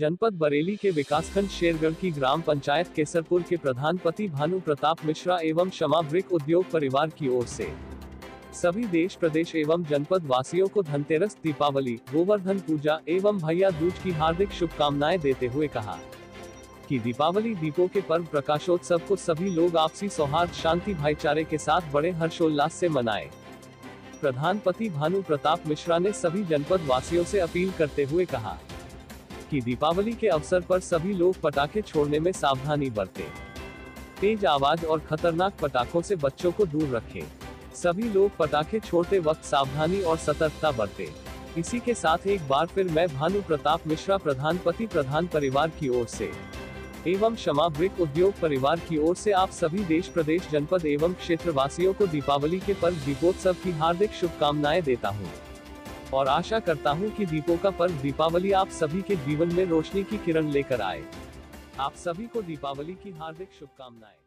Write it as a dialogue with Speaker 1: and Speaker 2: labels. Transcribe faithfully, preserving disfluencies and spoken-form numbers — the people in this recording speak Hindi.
Speaker 1: जनपद बरेली के विकासखंड शेरगढ़ की ग्राम पंचायत केसरपुर के प्रधान पति भानु प्रताप मिश्रा एवं क्षमा ब्रिक उद्योग परिवार की ओर से सभी देश प्रदेश एवं जनपद वासियों को धनतेरस, दीपावली, गोवर्धन पूजा एवं भैया दूज की हार्दिक शुभकामनाएं देते हुए कहा कि दीपावली दीपों के पर्व प्रकाशोत्सव को सभी लोग आपसी सौहार्द, शांति, भाईचारे के साथ बड़े हर्षोल्लास से मनाएं। प्रधानपति भानु प्रताप मिश्रा ने सभी जनपद वासियों से अपील करते हुए कहा कि दीपावली के अवसर पर सभी लोग पटाखे छोड़ने में सावधानी बरतें। तेज आवाज और खतरनाक पटाखों से बच्चों को दूर रखें। सभी लोग पटाखे छोड़ते वक्त सावधानी और सतर्कता बरतें। इसी के साथ एक बार फिर मैं भानु प्रताप मिश्रा प्रधानपति प्रधान परिवार की ओर से एवं क्षमा ब्रिक उद्योग परिवार की ओर से आप सभी देश प्रदेश जनपद एवं क्षेत्र वासियों को दीपावली के पर्व दीपोत्सव की हार्दिक शुभकामनाएं देता हूं और आशा करता हूं कि दीपों का पर्व दीपावली आप सभी के जीवन में रोशनी की किरण लेकर आए। आप सभी को दीपावली की हार्दिक शुभकामनाएं।